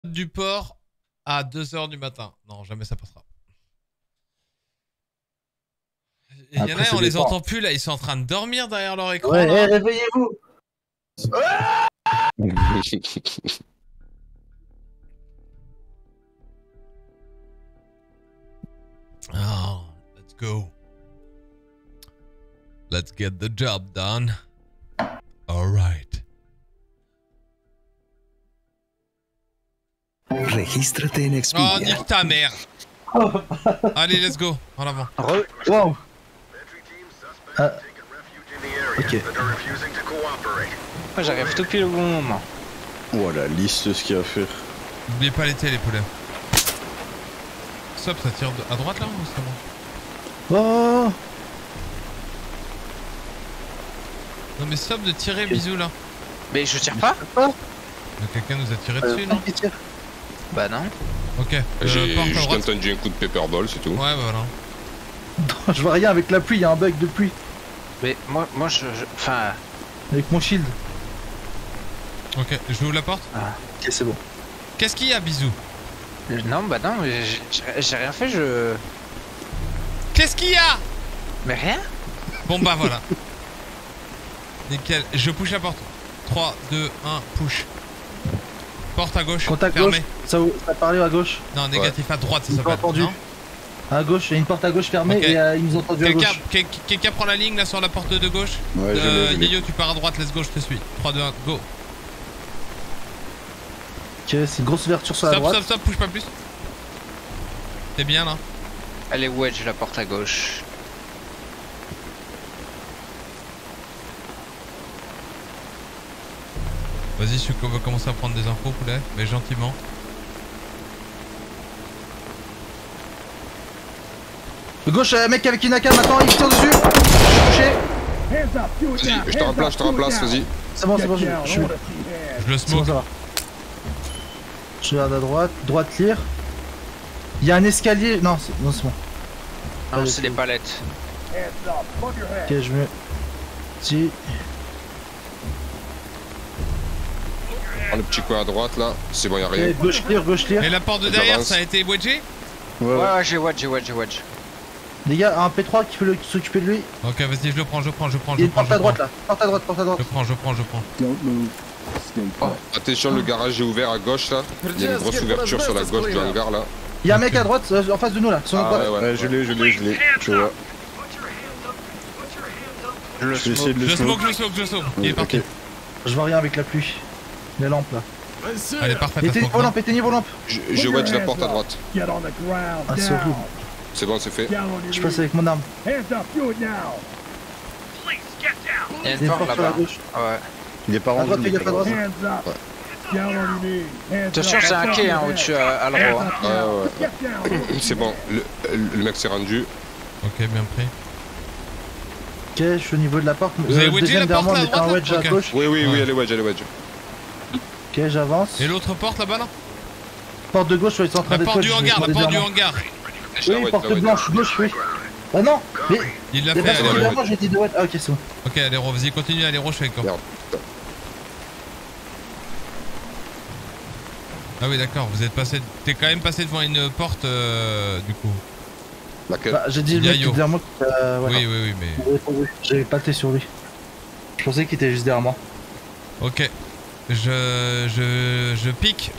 du port à 2h du matin. Non, jamais ça passera. Il y en a, on les entend plus là, ils sont en train de dormir derrière leur écran. Ouais, là. réveillez-vous. Oh, let's go. Let's get the job done. Alright. Regístrate en Expedia. Oh, nique ta mère. Allez, let's go. En avant. Wow. Ok. J'arrive tout pile au bon moment. Oh la liste de ce qu'il y a à faire. N'oubliez pas l'été, les poulets. Stop, ça tire à droite là ou c'est bon? Oh. Non mais stop de tirer, bisous là. Mais je tire pas. Quelqu'un nous a tiré dessus, non? Bah non. Ok, J'ai porte à juste droite. entendu un coup de paperball, c'est tout. Ouais, bah voilà. Je vois rien avec la pluie, il y a un bug de pluie. Mais moi enfin... Avec mon shield. Ok, je ouvre la porte. Ok, c'est bon. Qu'est-ce qu'il y a, bisous? Non, bah non, mais j'ai rien fait, je... Qu'est-ce qu'il y a? Mais rien. Bon bah voilà. Nickel, je push la porte. 3, 2, 1, push. Porte à gauche, Contact fermée. gauche, ça parlait à gauche. Non, négatif à droite, ça Ils s'appelle. ont entendu. Non. À gauche, il y a une porte à gauche fermée Ok. et ils nous ont entendu à gauche. Quelqu'un prend la ligne là sur la porte de gauche. Ouais, je l'ai. Yayo, tu pars à droite, let's go, je te suis. 3, 2, 1, go. Ok, c'est une grosse ouverture sur la Stop, droite. stop, stop, push pas plus. T'es bien là? Elle est wedge, la porte à gauche. Vas-y, on va commencer à prendre des infos, poulet, mais gentiment. De gauche, mec avec une AK maintenant, il tire dessus. Touché. Vas-y, je te remplace, vas-y. C'est bon, je Je le c'est bon, smoke. ça va. Je regarde à droite, droite clear. Il y a un escalier. Non, c'est bon. Non, c'est des palettes. Ok, je me. Si. Prends le petit coin à droite là, c'est bon, y'a rien. Ok, gauche clear, gauche clear. Et la porte de derrière, ça a été wedgé? Ouais, j'ai wedge. Les gars, un P3 qui peut s'occuper de lui. Ok, vas-y, je le prends. Il y a une porte à droite là. Porte à droite. Je prends. Oh, attention, le garage est ouvert à gauche là. Il y a une grosse ouverture sur la gauche du hangar là. Il y a un mec à droite, en face de nous là, sur notre droite. Ouais, je l'ai. Tu vois. Je le Je vais essayer de le Je smoke. smoke. Il est parti. Ok. Je vois rien avec la pluie. Les lampes là. Allez, parfait. Éteignez vos lampes, éteignez vos lampes. Je wedge la porte à droite. Ah, c'est horrible. C'est bon, c'est fait. Je passe avec mon arme. Il y a une Des porte portes sur la là-bas. gauche. Ouais. Il est pas À droite, fais gaffe à droite. Attention, c'est un quai hein, au-dessus à l'endroit. Ouais. C'est bon, le mec s'est rendu. Ok, bien pris. Ok, je suis au niveau de la porte. Vous avez wedgé la derrière porte moi, là à mettez un droite wedge là? à Ok. gauche. Oui, Ouais. elle est wedge. Ok, j'avance. Et l'autre porte là-bas là? Porte de gauche, ils sont en train La de porte du wedge, hangar, je la vais porte du derrière moi. hangar. Oui, porte blanche, gauche, oui. Ah non, mais Il l'a les fait, personnes allez, derrière moi, j'ai dit de wedge. Ah, ok, c'est bon. Ok, allez, vas-y, continue, allez, je suis avec toi. Merde. Ah oui, d'accord, vous êtes passé. T'es quand même passé devant une porte du coup. Laquelle? Bah, j'ai dit le mec qui Yayo. est derrière moi. Ouais. Oui, mais. J'avais pas été sur lui. Je pensais qu'il était juste derrière moi. Ok. Je pique.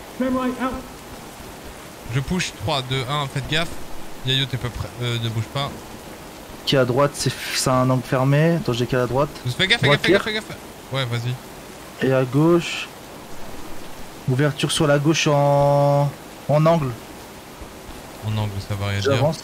Je push 3, 2, 1, faites gaffe. Yayo, t'es pas prêt. Ne bouge pas. Qui à droite, c'est un angle fermé. Attends, j'ai qu'à la droite. Fais gaffe, Droite fais gaffe. Ouais, vas-y. Et à gauche. Ouverture sur la gauche en angle. En angle, ça va rien dire. J'avance.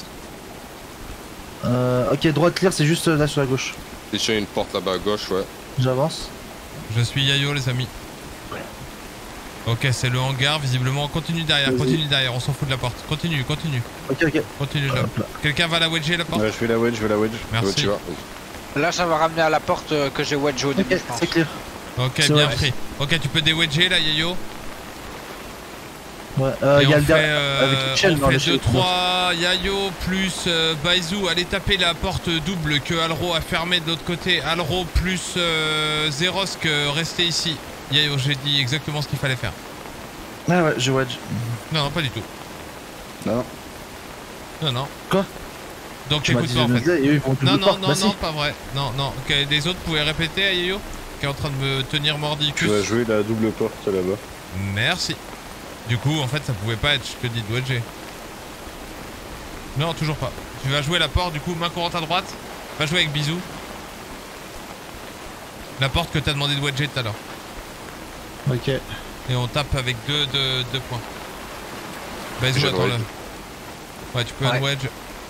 Ok, droite clear, c'est juste là sur la gauche. T'es sur une porte là-bas à gauche, ouais. J'avance. Je suis Yayo, les amis. Ok, c'est le hangar, visiblement. Continue derrière, on s'en fout de la porte. Continue. Ok. Continue là. Hop là. Quelqu'un va la wedger la porte? Ouais, je vais la wedge. Merci. Tu vas. Là, ça va ramener à la porte que j'ai wedge au début, Ok, je pense. c'est clear. Ok, C'est bien vrai. pris. Ok, tu peux déwedger là, Yayo. Ouais, Et il y a on le fait, avec une chaîne dans on le fait 2-3 Yayo plus Baizou. Allez taper la porte double que Alro a fermée de l'autre côté. Alro plus Zerosk, restez ici. Yayo, j'ai dit exactement ce qu'il fallait faire. Ah ouais, je wedge. Non, non, pas du tout. Non. Non, non. Quoi? Donc Tu m'as t'écoutes dit pas en de fait. et eux ils vont Non, tout non, non, bah, si. non, pas vrai. Non, non. Ok, les autres pouvaient répéter à Yo qui est en train de me tenir Tu mordicus. vas jouer la double porte là-bas. Merci. Du coup, en fait, ça pouvait pas être, je te dis, de wedger. Non, toujours pas. Tu vas jouer la porte, du coup, main courante à droite. Va jouer avec Bisou. La porte que t'as demandé de wedger tout à l'heure. Ok. Et on tape avec deux points. Bisou, J'ai attends le là. Ouais, tu peux Ouais. un wedge.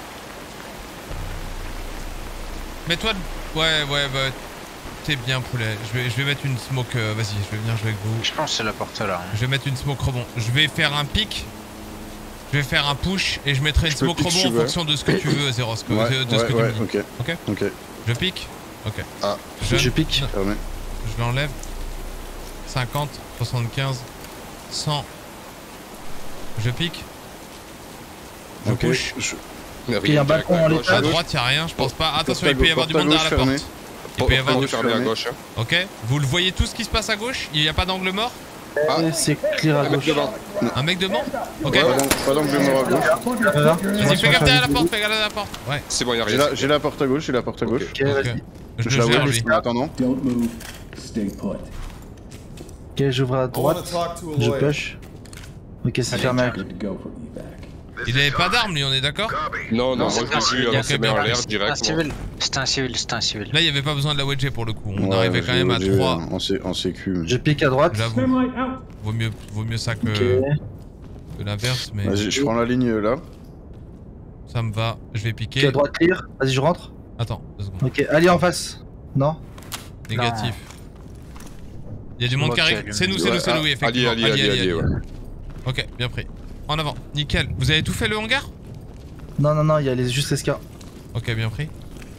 Mets-toi. Ouais, bah. T'es bien, poulet. Je vais mettre une smoke. Vas-y, je vais venir jouer avec vous. Je pense que c'est la porte là. Je vais mettre une smoke rebond. Je vais faire un pick. Je vais faire un push et je mettrai une Je peux smoke pick rebond si en tu veux. fonction de ce que tu veux, Zeros. De ce que tu me dis. ok. Ok. Ok, Je pique. Ok. Ah. Je pique. Non, fermé. je l'enlève. 50, 75, 100. Je pique. Je Ok. push. Mais Il y a un balcon en l'état. À droite, y'a rien, je pense pas. Attention, Porte à il peut y avoir du porte à monde derrière la gauche porte. Il peut y avoir Porte du. à fermé à fermé. gauche. Hein. Ok. Vous le voyez tout ce qui se passe à gauche? Il n'y a pas d'angle mort? Ah. C'est clear à Un mec gauche. devant. Un mec devant? Ok. Ouais, Pas d'angle mort à gauche. Vas-y, fais gaffe derrière la porte, fais gaffe derrière la porte. Ouais. C'est bon, y'a J'ai rien. la, j'ai la porte à gauche, j'ai la porte à gauche. Ok, Ok. vas-y. Je Je le la gère, vois lui. en attendant. Don't move. Stay put. Ok, j'ouvre à droite. Je push. Ok, c'est fermé. Good to go for evac. Il avait pas d'arme, lui, on est d'accord? Non, non, moi c'est je l'ai vu un avec ses mains en l'air C'est un direct. civil. C'est un civil, c'est un civil. Là, il n'y avait pas besoin de la wedger pour le coup. On Ouais, arrivait quand même à j'ai- 3. En sécu. mais- Je pique à droite. J'avoue. Thermite out. Vaut mieux ça que, Ok. que l'inverse, mais Vas-y, je prends la ligne là. ça me va. Je vais Ok, piquer. à droite clear. Vas-y, je rentre. Attends, 2 secondes. Ok, allez en face. Non? Négatif. Il y a du monde Ok, qui arrive. lui. C'est nous, Ouais, oui, effectivement. Ali, ouais. Ok, bien pris. En avant. Nickel. Vous avez tout fait le hangar? Non, non, non, il y a juste les scars. Ok, bien pris.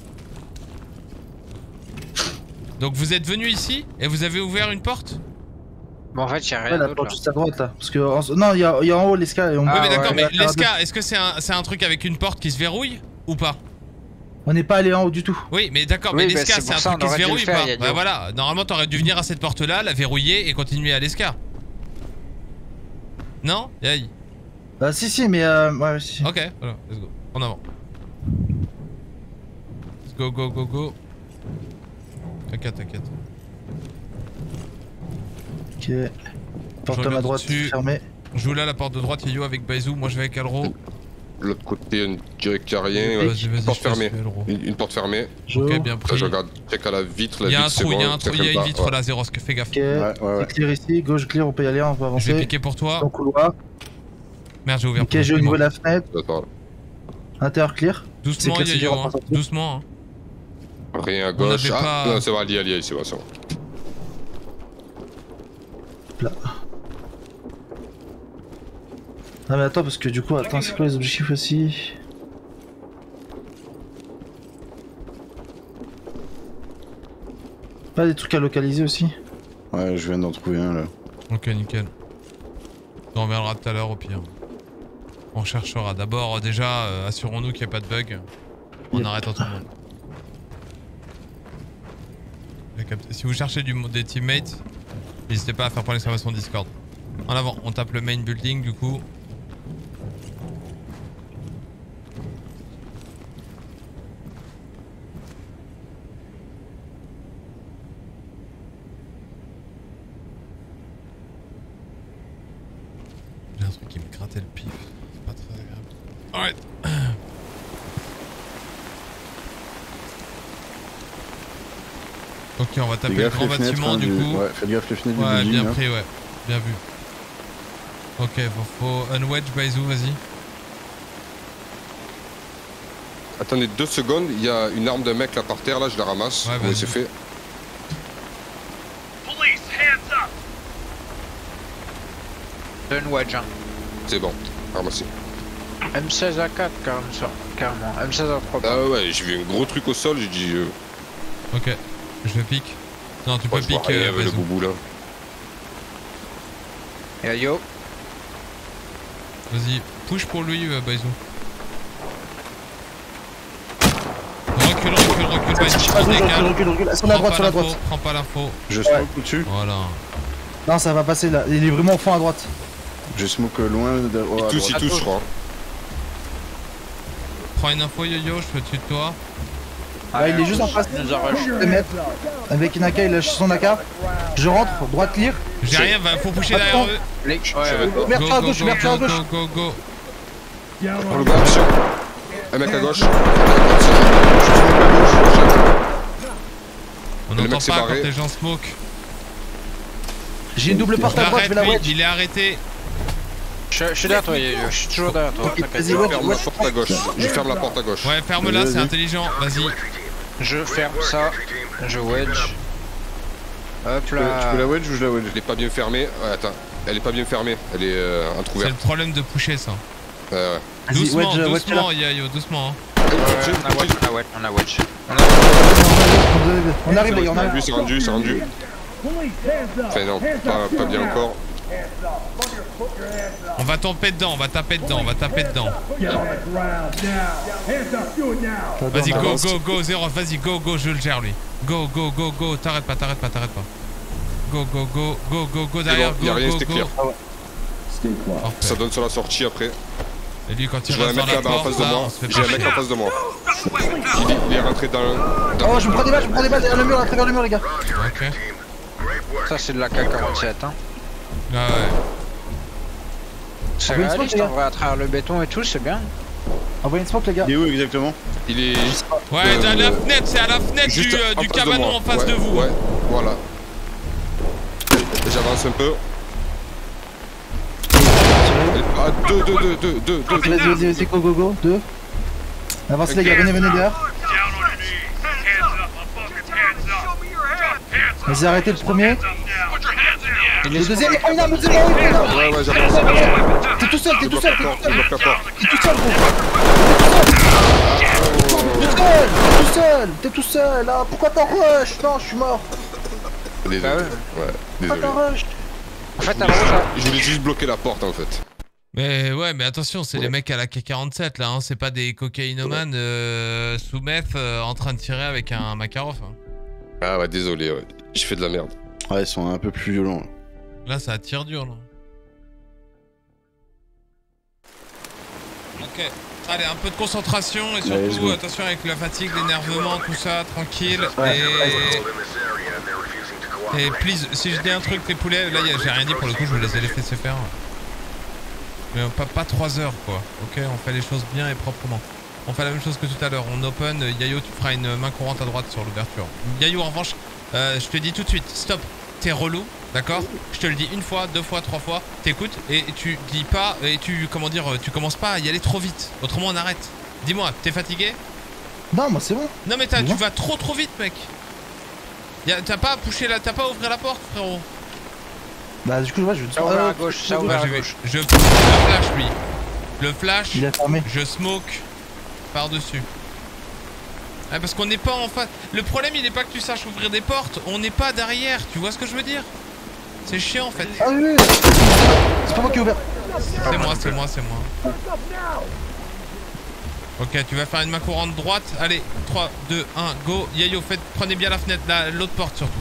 Donc vous êtes venu ici et vous avez ouvert une porte? Bon, en fait, y'a Ouais, rien la d'autre porte là. juste à droite là. Parce que. Non, il y a en haut les scars et on. Oui, mais d'accord, ouais, mais la terre à l'esca, est-ce que c'est un truc avec une porte qui se verrouille ou pas? deux. On n'est pas allé en haut du tout. Oui, mais d'accord, Oui, mais bah, l'esca, c'est c'est pour un ça, truc on qui se aurait dû verrouille le ou faire, pas? Yannick. Bah voilà, normalement t'aurais dû venir à cette porte-là, la verrouiller et continuer à l'esca. Non? Aïe. Bah, si, mais. Ouais, si. Ok, voilà, let's go. En avant. Let's go, go, go, go. T'inquiète, t'inquiète. Ok. Porte à regarde ma droite dessus. fermée. Je joue là la porte de droite, Yayo avec Baizou, moi je vais avec Alro. L'autre côté, on dirait qu'il y a rien. ouais. Vas-y, vas-y, Porte je te fermée. suis, Alro. Une porte fermée. Je. Ok, bien Ça, pris. je regarde, check à la vitre. La Il y a un vitre, c'est trou, bon, il y a un trou, ça il y a crème une pas. vitre Ouais. là, Zeros, fais gaffe. Ok. Ouais. C'est clear ici. Gauche clear, on peut y aller, on peut Je vais avancer. piquer pour toi. Dans le couloir. Merde, j'ai ouvert Ok, pour j'ai toi. ouvert la fenêtre. Attends, Intérieur clear. Doucement, C'est classique, Yayo, on va hein. pas sortir. Doucement. Hein. rien à On gauche. avait Ah, pas- non, c'est bon, Ali, c'est bon, c'est bon. Ah, mais attends, parce que du coup, attends, c'est quoi les objectifs aussi? Pas des trucs à localiser aussi? Ouais, je viens d'en trouver un là. Ok, nickel. On reviendra tout à l'heure au pire. On cherchera. D'abord, déjà, assurons-nous qu'il n'y a pas de bug. On Yep. arrête tout le monde. J'ai capté. Si vous cherchez des teammates, n'hésitez pas à faire point d'exclamation Discord. En avant, on tape le main building du coup. J'ai un truc qui me grattait le pif. C'est pas très agréable. Alright. Ok, on va taper Fais le gaffe grand les fenêtres, bâtiment hein, du coup. Ouais, faites gaffe les fenêtres Ouais, du building. bien hein. pris, ouais. Bien vu. Ok, faut unwedge Baizou, vas-y. Attendez 2 secondes, il y a une arme de mec là par terre, là, je la ramasse. Ouais, Oui, vas-y. c'est fait. Donne wedge, hein. C'est bon, ramassé. M16 à 4, carrément. M16 à 3. Ah ouais, j'ai vu un gros truc au sol, j'ai dit. Ok, je pique. Non, tu peux Je vois piquer rien avec le Baizou. boubou là. Et yo. Vas-y, push pour lui, Baizou. Recule, Baizou. On décale. Recule. Sur la droite, sur la droite. Prends pas l'info. Je smoke au-dessus. Voilà. Non, ça va passer là. Il est vraiment au fond à droite. Je smoke loin de. Oh, à Tous, droite. ils tous, je crois. Prends une info yo-yo, je fais au-dessus de toi. Là, il est juste en face. Il nous en rush. 2 mètres. Avec une AK, il lâche son AK. Je rentre, droite clear. J'ai rien, faut pusher derrière eux. Les... Je savais pas. Merde à gauche, merde à gauche. Go, go. Prends le bas, attention. Un mec à gauche. On Le n'entend mec s'est pas quand barré. les gens smoke. J'ai une double porte à droite, je vais la L'arrête, wedge. il est arrêté. Je suis derrière toi, Yo-Yo. Je suis toujours derrière toi. Ok, t'inquiète. vas-y, Je wedge, ferme la wedge. porte à gauche. Je ferme la porte à gauche. Ouais, ferme-la, Vas-y. c'est intelligent. Vas-y. Je ferme ça. Je wedge. Hop Tu là. peux la wedge ou je la wedge? Elle est pas bien fermée. Ouais, attends. Elle est pas bien fermée. Elle est C'est entrouverte. le problème de pusher ça. Ouais. Vas-y, Doucement, wedge, wedge doucement, là. Yayo, doucement. Hein. On a wedge. On arrive, les gars, on arrive. C'est rendu, c'est rendu. Enfin non, pas bien encore. On va taper dedans, on va taper dedans, on va taper dedans. Vas-y, go, Zero, vas-y, go, je le gère lui. Go, t'arrêtes pas. Go, derrière, bon, y a rien, c'était clear. Stay quiet. Parfait. Ça donne sur la sortie après. Et lui, quand il Je vois un reste dans mec la là-bas en porte, face de là, moi. on se fait J'ai un pas mec chier. en face de moi. Il est rentré dans le. Oh, je me prends des balles derrière le mur, à travers le mur, les gars. Ok. Ça, c'est de la K47. Hein. Ah ouais. C'est Envoyez une réaliste, smoke, en vrai, à travers le béton et tout, c'est bien. Envoyez une smoke, les gars. Il est où exactement? Il est. Ouais, à la fenêtre, c'est à la fenêtre Juste du face de cabanon moi. en face Ouais, de vous. Ouais, voilà. J'avance un peu. Ah, deux. Vas-y, go. 2. Avancez, les gars, venez derrière. Vas-y, arrêtez le premier. Le deuxième, il est pas une arme, le deuxième, il est pas une arme. Ouais, j'avance. T'es tout seul, Je bloque la porte. T'es tout seul, gros. T'es tout seul. Ah, pourquoi t'en rush? Non, je suis mort. Désolé. Ah ouais. Ouais, Pourquoi désolé. t'en rush? En fait, à rouge, Je voulais juste bloquer la porte en fait. Mais ouais, mais attention, c'est les mecs à la K47 là, hein. C'est pas des cocaïnomanes sous meth en train de tirer avec un Makarov. Hein. Ah ouais, désolé, ouais. Je fais de la merde. Ouais, ils sont un peu plus violents. Là, ça tire dur là. Ok, allez, un peu de concentration et Allez, let's surtout go. attention avec la fatigue, l'énervement, tout ça, tranquille. Ouais. Et please, si je dis un truc, les poulets, là j'ai rien dit pour le coup, je vous les ai laissés faire. Mais pas 3 heures quoi, ok, on fait les choses bien et proprement. On fait la même chose que tout à l'heure, on open, Yayo tu feras une main courante à droite sur l'ouverture. Yayo en revanche, je te dis tout de suite, stop, t'es relou, d'accord? Je te le dis une fois, 2 fois, 3 fois, t'écoutes et tu dis pas, et tu, comment dire, tu commences pas à y aller trop vite, autrement on arrête. Dis-moi, t'es fatigué? Non, moi c'est bon. Non mais tu vas trop vite mec. T'as pas à pusher là, t'as pas à ouvrir la porte frérot. Bah, du coup, je vois, je vais ça ouvert à gauche, ça ouvert à je gauche. flash lui. Le flash, Il a fermé. je smoke par-dessus. Ah, parce qu'on n'est pas en face. Le problème il n'est pas que tu saches ouvrir des portes, on n'est pas derrière, tu vois ce que je veux dire? C'est chiant en fait. Ah oui, c'est pas moi qui ai ouvert. C'est moi. Ok, tu vas faire une main courante droite. Allez, 3, 2, 1, go. Yayo, prenez bien la fenêtre, l'autre porte surtout.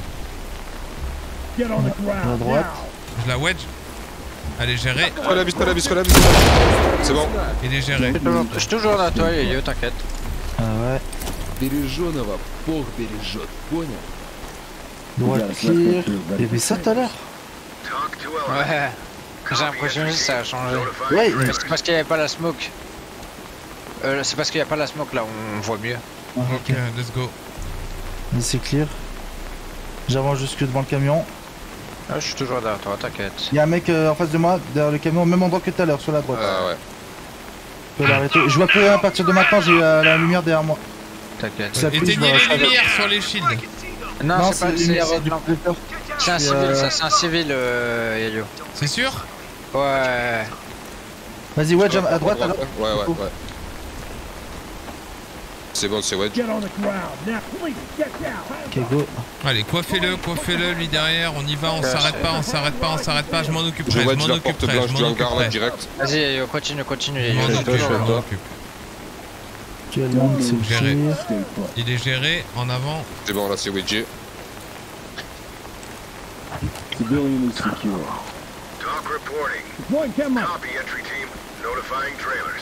À droite. Je la wedge. Allez, géré. Relavis. C'est bon. Il est géré. Je suis toujours là, toi, Yo, t'inquiète. Ah ouais. Береженого Бог бережет, понял? Droite clear. Il y avait ça tout à l'heure. Ouais. J'ai l'impression que ça a changé. Ouais, Mais c'est parce qu'il n'y avait pas la smoke. C'est parce qu'il n'y a pas la smoke là, on voit mieux. Ok, let's go. mais c'est clear. J'avance jusque devant le camion. Ah, je suis toujours derrière toi, t'inquiète. Il y a un mec en face de moi, derrière le camion, au même endroit que tout à l'heure, sur la droite. Ah ouais. Je peux l'arrêter. Je vois que à partir de maintenant, j'ai la lumière derrière moi. T'inquiète. Ça pousse, Éteignez je vois- les lumières sur les shields. Non, c'est pas la lumière du non. projecteur. C'est un civil, ça, c'est un civil, Yayo. C'est sûr? Ouais. Vas-y, wedge à droite alors. Ouais. C'est bon, c'est wedge. Ok, go. Allez, coiffez-le lui derrière. On y va, on s'arrête pas. Je m'en occuperai, Je je wedge m'en la porte occuperai. blanche Je du m'en hangar là occuperai. direct. Vas-y, Yayo, continue, Je m'en Yayo. occupe, je m'en occupe. Tu as le long, c'est Géré. clear. Stay put. Il est géré, en avant. C'est bon, là c'est wedgé. Civilian is secure. Talk reporting. Deploying chem light. Copy, entry team. Notifying trailers.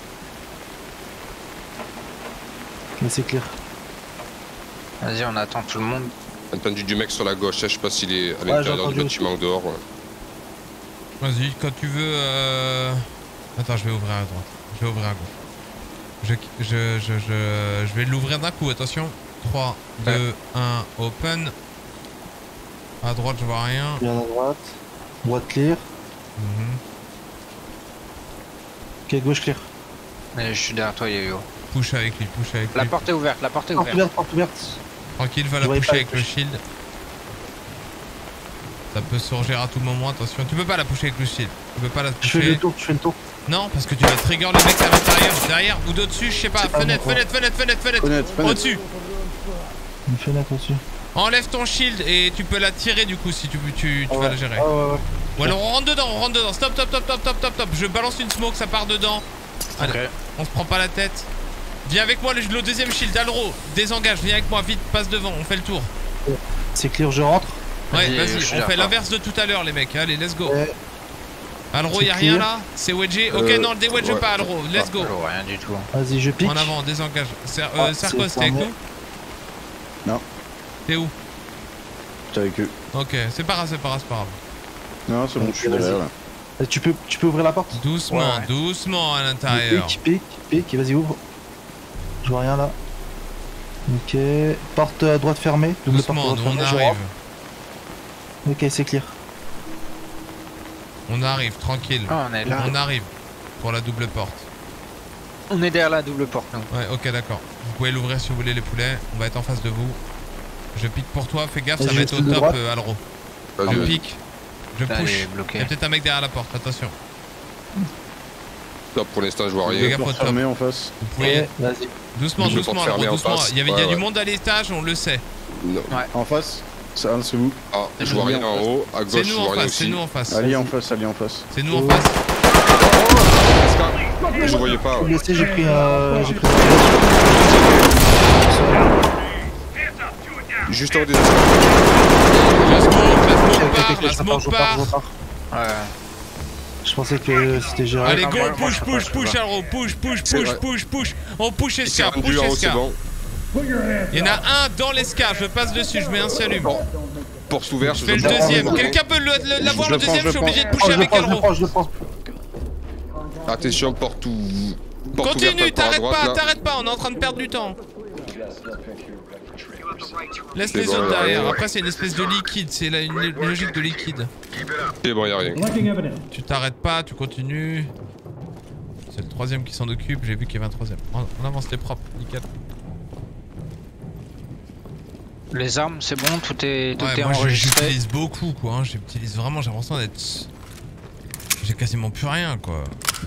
Mais c'est clair. Vas-y, on attend tout le monde. J'ai entendu du mec sur la gauche, je sais pas s'il est à j'ai l'intérieur du entendu bâtiment ou dehors. Vas-y, quand tu veux. Attends, je vais ouvrir à droite. Je vais ouvrir à gauche. Je vais l'ouvrir d'un coup, attention. 3, 2, 1, open. À droite, je vois rien. Bien à droite. Droite clear. Ok, gauche clear. Mais je suis derrière toi, Yo-Yo. Push avec lui, push avec lui. La porte est ouverte, la porte est Porte ouverte. ouverte, porte ouverte. Tranquille, va Je la voyais pusher pas avec le le push. shield. Ça peut surgir à tout moment, attention. Tu peux pas la pusher avec le shield. Tu peux pas la Je fais le pusher. tour, je fais le tour. Non, parce que tu vas trigger le mec à l'intérieur, derrière ou d'au-dessus, je sais pas. C'est pas Fenêtre, bon, fenêtre, fenêtre, fenêtre, fenêtre. Fenêtre, fenêtre. Au-dessus. Une fenêtre au-dessus. Enlève ton shield et tu peux la tirer du coup si tu vas la gérer. Ah ouais, ouais. Ou alors on rentre dedans. Stop, stop, stop, stop, stop, stop, stop. Je balance une smoke, ça part dedans. Allez, Ok. on se prend pas la tête. Viens avec moi, le deuxième shield, Alro. Désengage, viens avec moi, vite, passe devant, on fait le tour. C'est clear, je rentre. Ouais, Vas-y, je vas-y, suis on là, fait quoi. l'inverse de tout à l'heure, les mecs. Allez, let's go. Ouais. Alro, C'est y'a rien clear. là? C'est wedgé? Ok, non, le déwedge Ouais. pas, Alro. Let's go. Oh, rien du tout. Vas-y, je pique. En avant, désengage. Ah, Sarkos, c'est t'es avec fermé. nous? Non. T'es où? J'étais avec eux. Ok, c'est pas grave, c'est pas grave, c'est pas grave. Non, c'est bon, je suis Vas-y. derrière là. Tu peux ouvrir la porte? Doucement, Ouais. doucement à l'intérieur. Pique, vas-y, ouvre. Je vois rien là. Ok. Porte à droite fermée. Double porte à Doucement, droite nous on fermée, je arrive. rentre. Ok, c'est clear. On arrive, tranquille. Ah, on est là. On arrive pour la double porte. On est derrière la double porte, nous. Ouais, ok, d'accord. Vous pouvez l'ouvrir si vous voulez, les poulets. On va être en face de vous. Je pique pour toi, fais gaffe, Et ça je va être au file de top, droite. Alro. Vas-y, On vas-y. pique. Je Là, elle push. est Il y bloquée. a peut-être un mec derrière la porte, attention. Top, pour l'instant, je vois Fais rien. gaffe au Porte top. fermée en face. Vous pouvez. Ouais, vas-y. Doucement, Double doucement, porte Alro, fermée en doucement. face. Il y a Ouais, du ouais. monde à l'étage, on le sait. Non. En face, ça, c'est vous. Ah, je vois rien en haut. À C'est gauche, je nous en vois rien face, c'est aussi. nous en face. Allez en face, allez en face. C'est nous en face. Je voyais pas. Je suis blessé, j'ai pris Juste en haut des La smoke je part. Ouais. Je pensais que c'était géré. Allez, non, go, moi, push, je peux push, pas, push, je peux Alro, push. C'est vrai. On push Il s'est Esca, rendu push en haut, c'est Esca. bon. Il y en a un dans l'esca, je passe dessus, je mets un cialume. Porte ouverte, Je fais le prends. deuxième. Quelqu'un peut l'avoir Je le le prends, deuxième, je je suis le obligé de prends. pusher avec Alro. Je le prends. Attention, porte ouverte Continue, par t'arrêtes droite, pas, là. t'arrêtes pas, on est en train de perdre du temps. Laisse C'est les bon, autres ouais, derrière. ouais. Après, c'est une espèce de liquide, c'est là une logique de liquide. C'est bon, y'a rien. Collecting evidence. Tu t'arrêtes pas, tu continues. C'est le troisième qui s'en occupe, j'ai vu qu'il y avait un troisième. On avance les propres, nickel. Les armes, c'est bon, tout est Ouais, moi enregistré. j'utilise beaucoup quoi, hein. J'utilise vraiment, j'ai l'impression d'être... J'ai quasiment plus rien quoi.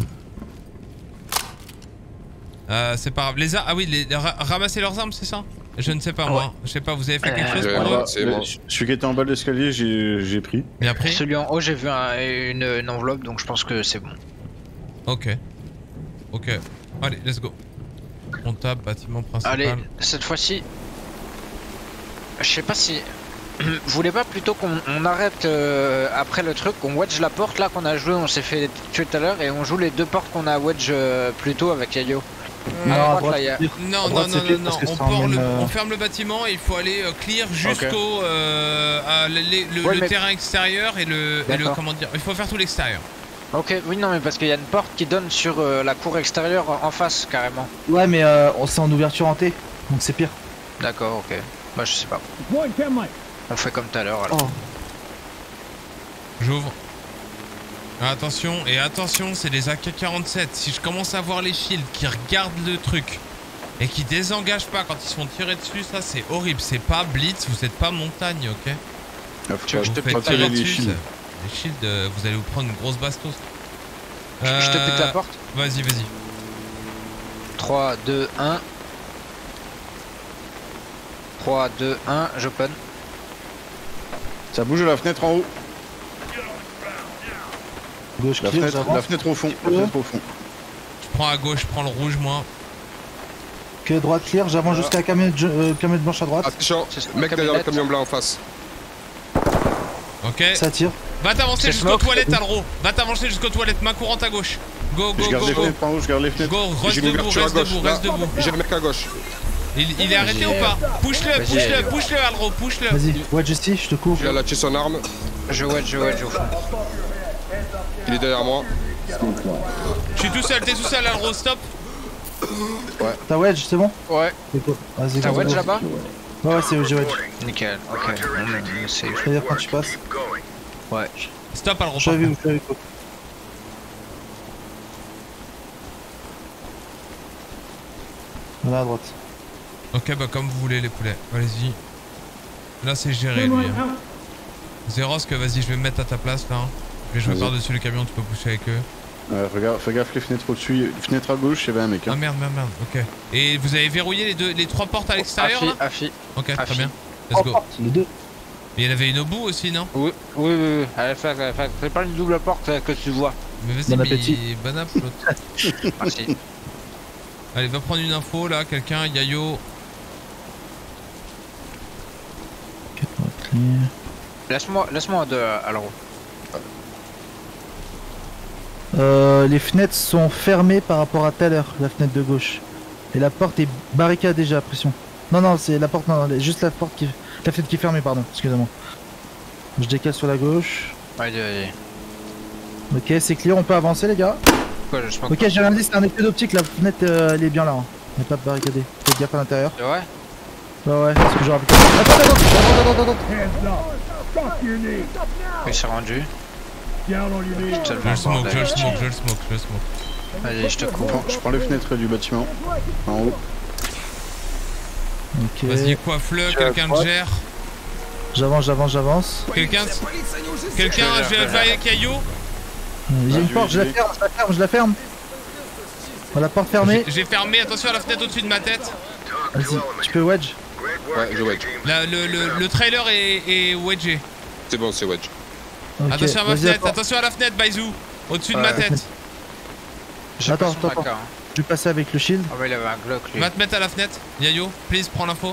C'est pas grave. Les armes, ah oui, ramasser leurs armes, c'est ça? Je ne sais pas moi. Je sais pas, vous avez fait quelque chose pour eux? C'est bon. Celui qui était en bas de l'escalier, j'ai pris. Bien pris? Celui en haut, j'ai vu une enveloppe, donc je pense que c'est bon. Ok. Ok. Allez, let's go. On tape, bâtiment principal. Allez, cette fois-ci, je sais pas si... Vous voulez pas plutôt qu'on arrête après le truc, qu'on wedge la porte là qu'on a joué, on s'est fait tuer tout à l'heure, et on joue les deux portes qu'on a wedge plus tôt avec Yayo. Non, À à droite, droite, là, il y a- clear. Non, À non, droite, non, c'est non, clear non, parce que on, ça porte emmène, on ferme le bâtiment et il faut aller clear jusqu'au Ouais, le mais- terrain extérieur et le D'accord. comment dire, il faut faire tout l'extérieur. Ok, oui, non, mais parce qu'il y a une porte qui donne sur la cour extérieure en face, carrément. Ouais, mais c'est en ouverture en T, donc c'est pire. D'accord, ok. Bah, je sais pas. Deploying chem light. On fait comme tout à l'heure, alors. Oh, J'ouvre. Attention, et attention, c'est les AK-47. Si je commence à voir les shields qui regardent le truc et qui désengagent pas quand ils se font tirer dessus, ça c'est horrible. C'est pas blitz, vous êtes pas montagne, ok? Tu veux que je te Vous faites pique tirer la porte dessus, shields. les shields, vous allez vous prendre une grosse bastos. Je te pique la porte. Vas-y, vas-y. 3, 2, 1. 3, 2, 1, j'open. Ça bouge à la fenêtre en haut. gauche La clear, fenêtre, j'avance. la fenêtre au fond. La fenêtre au fond. Je prends à gauche, je prends le rouge, moi. Ok, droite clear, j'avance jusqu'à la camionnette blanche à droite. Attention, C'est ça, mec derrière le camionnette. camion blanc en face. Ok. Ça tire. Va t'avancer C'est jusqu'aux smoke. toilettes, Alro. Va t'avancer jusqu'aux toilettes, main courante à gauche. Go, Je go, garde go, les go. fenêtres en haut, je garde les fenêtres. Go, reste J'ai une debout, ouverture à reste gauche. debout, Là, reste debout. j'ai un mec à gauche. Il est arrêté ou pas? Push-le, push-le, push-le, Alro, push-le. Vas-y, wedge ici, je te couvre. Il a lâché son arme. Je wedge au fond. Il est derrière moi. Je suis tout seul, t'es tout seul, Alro, stop. T'as wedge, c'est bon? Ouais. C'est cool. Vas-y, T'as go, wedge go. là-bas? Ouais, ouais, c'est j'ai wedge. Nickel, ok. On essaie. Je vais dire quand tu passes. Keep going. Ouais. Stop, Alro. Je suis à vu, go. Voilà à droite. Ok, bah comme vous voulez, les poulets. Allez-y. Là, c'est géré, lui. Hein. Zerosk, vas-y, je vais me mettre à ta place, là. Je vais jouer Vas-y. par-dessus le camion, tu peux pousser avec eux. Regarde, fais gaffe les fenêtres au-dessus. Fenêtre à gauche, il y avait un mec. Ah Hein. merde, ok. Et vous avez verrouillé les trois portes à l'extérieur, là? Affi. Ok, très Affi. bien. Let's go. Les deux. Mais il y en avait une au bout aussi, non? Oui. C'est pas une double porte que tu vois. Mais vas-y, Bon mais appétit. bon app, l'autre. Merci. Allez, va prendre une info, là, quelqu'un, Yayo. Laisse-moi deux, alors. Les fenêtres sont fermées par rapport à tout à l'heure, la fenêtre de gauche. Et la porte est barricadée, j'ai l'impression. Non, c'est la porte, non, juste la porte qui. La fenêtre qui est fermée, pardon, excusez-moi. Je décale sur la gauche. Allez. Ok, c'est clear, on peut avancer, les gars. Quoi, je smoke Ok, j'ai rien dit, c'est un effet d'optique, la fenêtre elle est bien là. Hein. Elle n'est pas barricadée. Faites gaffe à l'intérieur. pas. Ouais. Ouais, c'est ce que j'aurais pu. Attends. Il s'est rendu. Je le smoke. Allez, je te couvre. Je prends les fenêtres du bâtiment. En haut. Ok. Vas-y, coiffe-le, quelqu'un le gère. J'avance. Quelqu'un, je vais avec Yayo. J'ai une je porte, vais- je la ferme. Voilà, la porte fermée. J'ai fermé, attention à la fenêtre au-dessus de ma tête. Vas-y, tu peux wedge. Great work, Ouais, je wedge. Le trailer est wedgé. C'est bon, c'est wedge. Ok, Attention à ma vas-y, fenêtre, attends. attention à la fenêtre, Baizou. Au-dessus de Ouais. ma tête. J'ai pas Attends, son attends. AK, hein. Je vais passer avec le shield. Ah ouais, il avait un Glock lui. Va te mettre à la fenêtre. Yayo, please, prends l'info.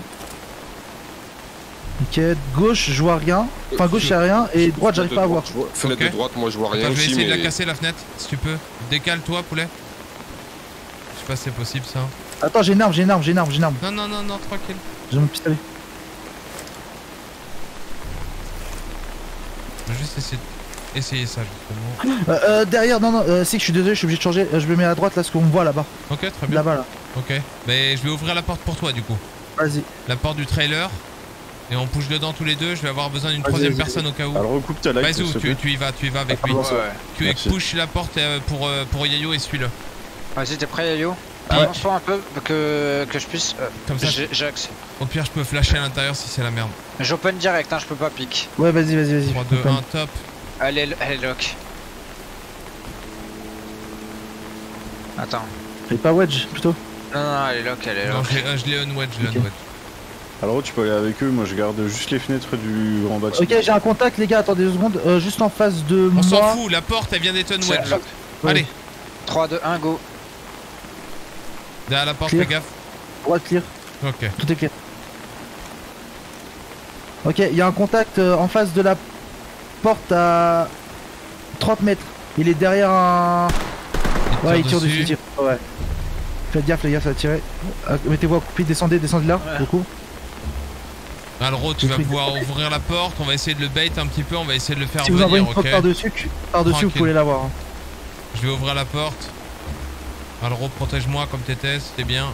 Ok, gauche, je vois rien. Enfin, gauche, y'a rien. Et droite, j'arrive pas à voir. Fenêtre Ok. de droite, moi je vois rien Attends, je vais aussi, essayer de la mais. casser la fenêtre, si tu peux. Décale-toi, poulet. Je sais pas si c'est possible ça. Attends, j'ai une arme. Non, tranquille. J'ai mon pistolet. Je vais juste essayer ça, justement. Derrière, non, c'est que je suis désolé, je suis obligé de changer. Je me mets à droite là, ce qu'on me voit là-bas. Ok, très bien. Là-bas, là. Ok. Mais je vais ouvrir la porte pour toi, du coup. Vas-y. La porte du trailer. Et on push dedans tous les deux. Je vais avoir besoin d'une Vas-y, troisième vas-y. personne au cas où. Alors recoupe ta light. Baizou, s'il te plaît. tu y vas avec lui. Attends, Ouais. Tu Merci. push la porte pour Yayo et suis-le. Vas-y, t'es prêt, Yayo? Ah ouais. Avance-toi un peu que je puisse. Comme ça, J'ai accès. au pire, je peux flasher à l'intérieur si c'est la merde. J'open direct, hein, je peux pas pique. Ouais, vas-y. 3, 2, 1, top. Elle est lock. Attends. Et pas wedge, plutôt. Non, elle est lock, elle est Non, lock. je l'ai unwedge, Ok. Alors tu peux aller avec eux, moi je garde juste les fenêtres du grand bâtiment. Ok, j'ai un contact, les gars. Attendez 2 secondes. Juste en face de On moi. s'en fout, la porte elle vient d'être unwedge. C'est lock. Ouais. Allez, 3, 2, 1, go. derrière la porte, Clear. fais gaffe. Droite, clear. Ok. Tout est clear. Ok, il y a un contact en face de la porte à 30 mètres. Il est derrière un. Ouais, il tire dessus. Ouais. Faites gaffe, les gars, ça va tirer. Mettez-vous à couper, descendez là, Ouais. beaucoup. Alro, tu vas pouvoir ouvrir la porte, on va essayer de le bait un petit peu, on va essayer de le faire Si vous envoyez venir, une ok? porte par-dessus, vous Tranquille. pouvez l'avoir. Hein. Je vais ouvrir la porte. Alro, protège-moi comme t'étais, c'était bien.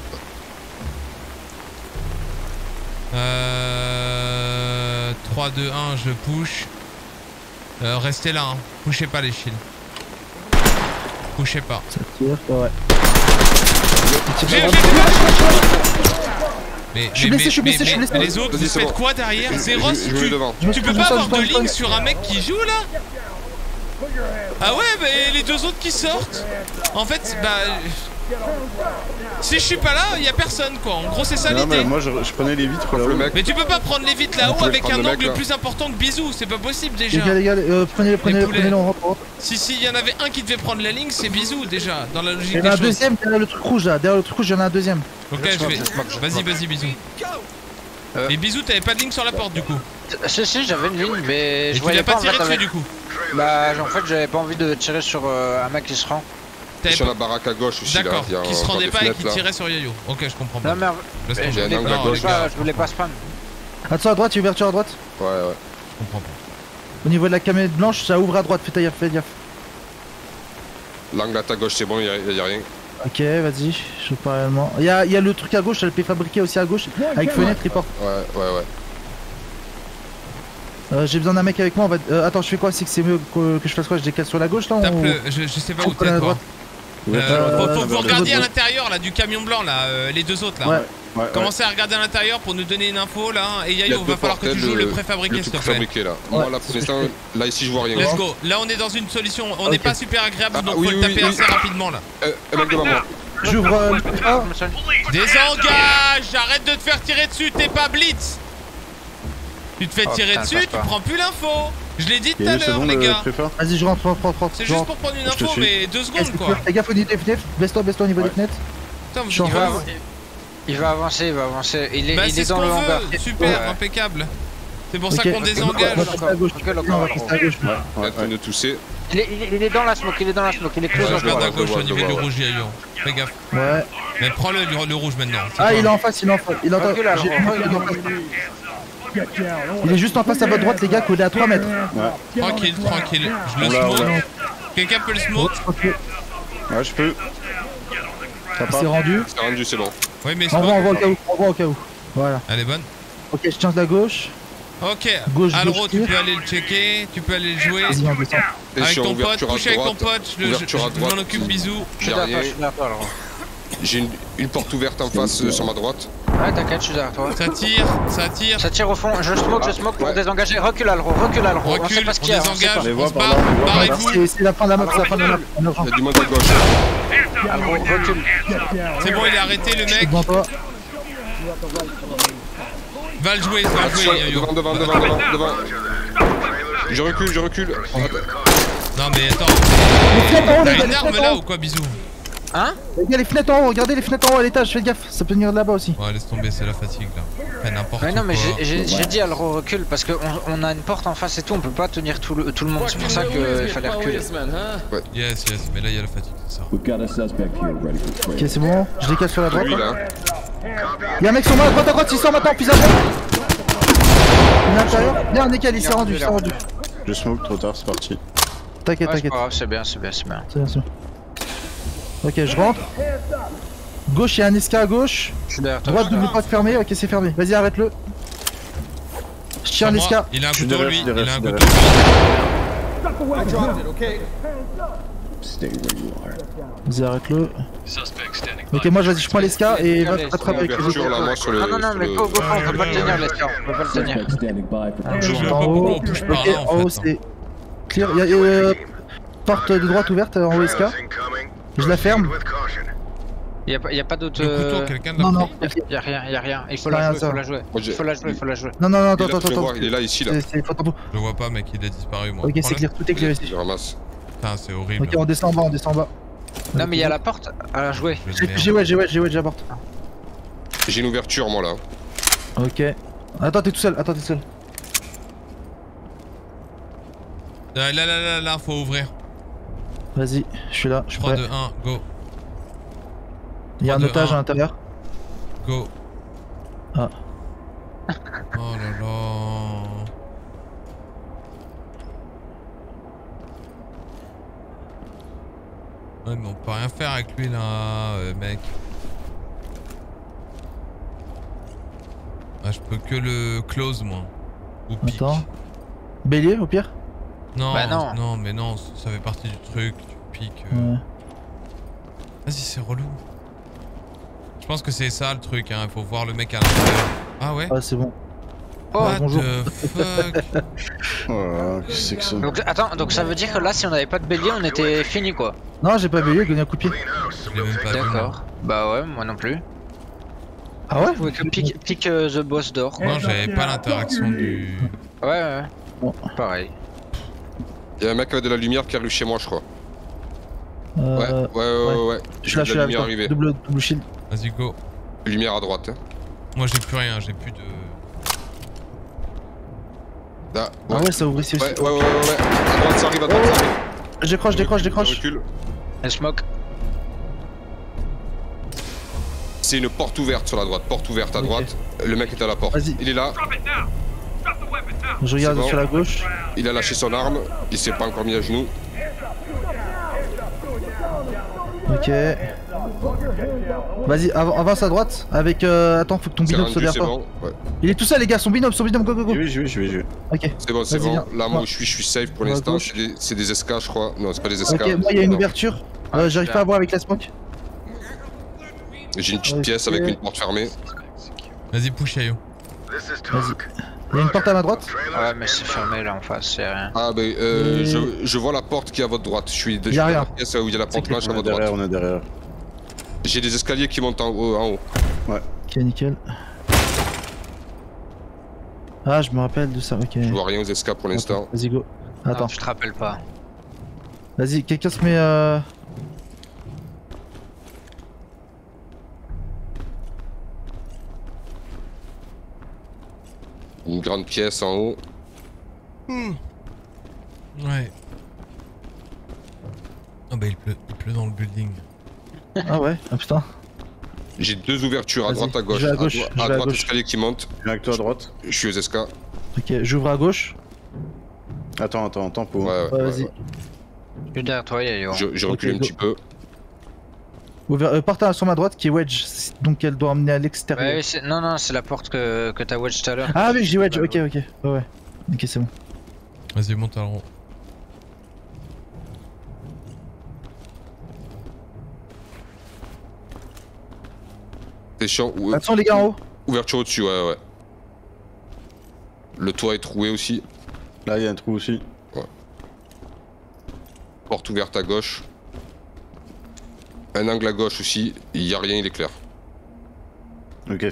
3, 2, 1, je push. Restez là, hein. Pushez pas les shields. Pushez pas. Ça tire, ouais. Mais, Je suis blessé, je suis blessé. les autres, Vas-y, vous c'est faites bon. quoi derrière? Zéros, Je vais devant. tu peux pas avoir de ligne sur un mec qui joue là? Ah ouais, mais les deux autres qui sortent. En fait, bah. Si je suis pas là, y a personne quoi. En gros, c'est ça Non mais l'idée. moi je prenais les vitres là-haut. Le mec. Mais tu peux pas prendre les vitres On là-haut peut avec prendre un le mec, angle là. plus important que Bisou, c'est pas possible déjà. Les gars, prenez-le, poulets. on rentre. Si, il y en avait un qui devait prendre la ligne, c'est Bisou déjà, dans la logique Il y en des a un choses. deuxième derrière le truc rouge là. Derrière le truc rouge, il y en a un deuxième. Ok, je vais. Vas-y, Bisou. Et Bisou, t'avais pas de ligne sur la porte du coup. Si, j'avais une ligne, mais Et je tu voyais l'as pas pas en tiré fait dessus avec. du coup. Bah en fait j'avais pas envie de tirer sur un mec qui se rend. Sur la baraque à gauche aussi là. D'accord, il y a qui se encore rendait des pas et fenêtres, qui là. tirait sur Yayo. Ok, je comprends Non pas. mais Laisse J'ai tomber. un angle à Non, gauche. les gars, je voulais pas spam. Attention à droite, il y a ouverture à droite. Ouais, ouais. je comprends pas. Au niveau de la camionnette blanche, ça ouvre à droite, fais gaffe, fais gaffe. L'angle à ta gauche, c'est bon, il y a rien. Ok, vas-y, je sais pas réellement. Il y a le truc à gauche, ça le fait fabriquer aussi à gauche, avec fenêtre, report. Ouais. J'ai besoin d'un mec avec moi, on va... attends, je fais quoi? C'est que c'est mieux que je fasse quoi? Je décale sur la gauche là ou... Tape-le, je sais pas où Contre la t'es toi. droite. Faut regarder à Ouais. l'intérieur là du camion blanc là, les deux autres là. Ouais. Commencez à regarder à l'intérieur pour nous donner une info là. Et Il y a Yayo, deux va falloir que tu portails, joues le préfabriqué Le s'il te plaît. préfabriqué là. Moi là pour l'instant, là ici je vois rien. Let's go. Là on est dans une solution, on n'est Ok. pas super agréable Ah, donc oui, faut le oui, taper oui. assez rapidement là. Mec devant moi. J'ouvre le ah, Désengage! Arrête de te faire tirer dessus, t'es pas blitz! Tu te fais Oh, tirer putain, dessus, passe tu pas. prends plus l'info! Je l'ai dit tout à Yayo, c'est l'heure bon les le gars! préfa? vas-y, je rentre. C'est je juste rentre. pour prendre une Je te info suis. mais 2 secondes quoi! Fais gaffe au niveau des fenêtres, baisse-toi au niveau des fenêtres. Putain, vous Je suis en êtes face. grave. Il va avancer, il Bah est c'est ce dans qu'on le hangar. veut! Super, Ouais. impeccable! C'est pour ça Ok. qu'on désengage! On va passer à gauche. Ok, d'accord. On va passer à gauche. Il est en train de tousser. Il est dans la smoke, il est close. Je je regarde vois, à gauche je au niveau vois, du ouais. rouge Yayo. Fais gaffe. Ouais. Mais prends le rouge maintenant. c'est Ah, toi. il est en face, il est en face. Il est en Recule, alors, face. Il est juste en face à votre droite, les gars, collé à 3 mètres. Tranquille, tranquille. Je le On l'a, on smoke. l'a. Quelqu'un peut le smoke? Ok, Ouais, je peux. Ça part. c'est rendu. C'est rendu, c'est bon. Oui mais Envoie smoke. au cas où. Voilà. Elle est bonne. Ok, je tiens de la gauche. Ok, Gauche, Alro, gauche, tu tir. peux aller le checker, tu peux aller le jouer. Vas-y, on descend. Et Avec sur ton pote, ouverture à couche avec ton droite. pote, je ouverture à m'en droite. occupe, bisous. Je suis J'ai derrière toi, rien. je suis derrière toi, alors. J'ai une porte ouverte en face sur ma droite. Ouais, t'inquiète, je suis derrière toi. Ça tire, ça tire. Ça tire au fond, je smoke pour Ouais. désengager. Recule Alro. On sait Recule, pas on ce qu'il y a. désengage, Les on voix se par barre, là, les voix par là. barrez-vous. C'est la fin de la map, c'est la fin de la map. On est en Il y a du monde à gauche. Alro, recule. C'est bon, il est arrêté le mec. devant toi. Va le jouer, Yayo. Devant. Je recule. Non mais attends, Les fenêtres en haut, t'as les gars, une les arme fenêtres là en ou haut. quoi, bisous? Hein? Les gars, les fenêtres en haut, regardez les fenêtres en haut à l'étage, faites gaffe, ça peut venir de là-bas aussi. Ouais, laisse tomber, c'est la fatigue là. Fais n'importe Ouais, non, mais quoi. j'ai dit Alro, recule parce qu'on a une porte en face et tout, on peut pas tenir tout le monde. C'est pour ça qu'il fallait reculer. Yes, mais là il y a la fatigue, c'est ça. We've got a suspect here ready for trade. Ok, c'est bon, je décale sur la droite. Lui là. Y'a un mec sur moi, à droite, il sort maintenant, puis à droite. Il est à l'intérieur. Bien, décale, il s'est rendu, il s'est rendu. Je smoke trop tard, c'est parti. T'inquiète, Ouais, c'est t'inquiète. pas grave, c'est bien. C'est bien, c'est bien. Ok, je rentre. Gauche, il y a un esca à gauche. Je suis derrière toi. Droite, double pas fermé. Ok, c'est fermé. Vas-y, arrête-le. Je tiens Sur moi, l'esca. il a un Je suis couteau derrière, lui, je suis il a un derrière, couteau. Stay where you are. Vas-y, arrête-le. Ok, moi, vas-y, je prends l'esca et va te rattraper avec les Ouverture là, autres. moi sur le. Non, sur mais le- go, on peut pas le tenir, l'escar. On peut pas le tenir. Suspect standing by for Je trade. vois En pas haut, pourquoi on push par ok, là en en haut, fait. c'est clear. Il y a porte de droite ouverte en haut esca. Je la ferme. Y a pas d'autre. Le couteau, quelqu'un de Non, la non. Y a rien. Il faut Rien, la ça. jouer, Moi, j'ai- Il faut la jouer. Non, Il attends, est là, tu peux attends. voir, il est là, ici là. Faut t'en- Je le vois pas mec, il a disparu moi. Ok, c'est Prends-le. clair, tout est clair ici. Je ramasse. Putain, c'est horrible. Ok, on descend en bas, Non, mais il y a la porte à jouer. Je vais J'ai merde. ouais, j'ai la porte. J'ai une ouverture moi là. Ok. Attends, t'es tout seul, Là, faut ouvrir. Vas-y, je suis là, je suis 3, prêt. 2, 1, go. Il y a un 3, 2, otage 1. à l'intérieur. Go. Ah. Oh là là. Ouais, mais on peut rien faire avec lui là, mec. Ah, je peux que le close moi. Ou pique. Attends. Bélier au pire. Non, Bah non. non, mais non, ça fait partie du truc. Tu piques. Ouais. Vas-y, c'est relou. Je pense que c'est ça le truc, hein. Il faut voir le mec à l'intérieur. Ah ouais? Ah, c'est bon. What bonjour. the fuck? Oh là là, qu'est-ce que c'est que ça? Donc, attends, donc ça veut dire que là, si on avait pas de bélier, on était fini quoi. Non, j'ai pas bélier, il a un coup de pied. Je l'ai même pas vu. D'accord. Bah ouais, moi non plus. Ah ouais? Vous pouvez que pick the boss d'or. Non, j'avais pas l'interaction du. Ouais. Bon. Pareil. Il y a un mec avec de la lumière qui arrive chez moi je crois. Euh, Ouais. Je suis là, de la lumière avec toi. arriver. Double shield. Vas-y, go. Lumière à droite. Hein. Moi j'ai plus rien, j'ai plus de. Là, Ah ouais, ça ouvre ici aussi. Ouais. À droite, ça arrive, à droite, ça arrive. Je décroche. Je recule. Elle smoke. C'est une porte ouverte sur la droite, porte ouverte à droite. Le mec est à la porte. Vas-y. Il est là, Je regarde C'est bon. sur la gauche. il a lâché son arme, il s'est pas encore mis à genoux. Ok. Vas-y, avance à droite. Avec. Attends, faut que ton C'est binôme se rendu, derrière c'est toi. bon. Ouais. Il est tout seul, les gars, son binôme, go. Je vais. Ok. C'est bon, Vas-y, viens. Là, moi Ouais. où je suis safe pour À l'instant. gauche. C'est des SK, je crois. Non, c'est pas des SK. Ok, moi il y a une Non. ouverture. J'arrive pas à voir avec la smoke. J'ai une petite Ok. pièce avec une porte fermée. Vas-y, push Yayo. This is Vas-y. talk. Il y a une porte à ma droite. Ah ouais, mais c'est fermé là en face, c'est rien. Ah, ben, je vois la porte qui est à votre droite. Je suis Y a dans rien. la pièce où il y a la porte clair. blanche à votre droite. On est derrière. J'ai des escaliers qui montent en haut. Ok, nickel. Ah, je me rappelle de ça, ok. Je vois rien aux SK pour l'instant. Vas-y, go. Non, Attends. tu te rappelles pas. Vas-y, quelqu'un se met. Une grande pièce en haut. Ouais. Oh bah il pleut dans le building. Ah ouais, ah putain. J'ai deux ouvertures à Vas-y, droite, à gauche. je vais à gauche, À je vais à droite, gauche. escalier qui monte. Je viens avec toi à droite. Je suis aux SK. Ok, j'ouvre à gauche. Attends, tempo. Ouais, vas-y. Je suis derrière toi, Yayo. Je recule Ok, un go. petit peu. Porte sur ma droite qui est wedge, donc elle doit emmener à l'extérieur. Ouais, non, c'est la porte que t'as wedge tout à l'heure. Ah oui, j'ai wedge, ok. Ouais. Ok, c'est bon. Vas-y, monte à le rond. C'est chiant. Attention les gars en haut. Ouverture au-dessus, ouais. Le toit est troué aussi. Là, il y a un trou aussi. Porte ouverte à gauche. Un angle à gauche aussi. Il y a rien, il est clair. Ok,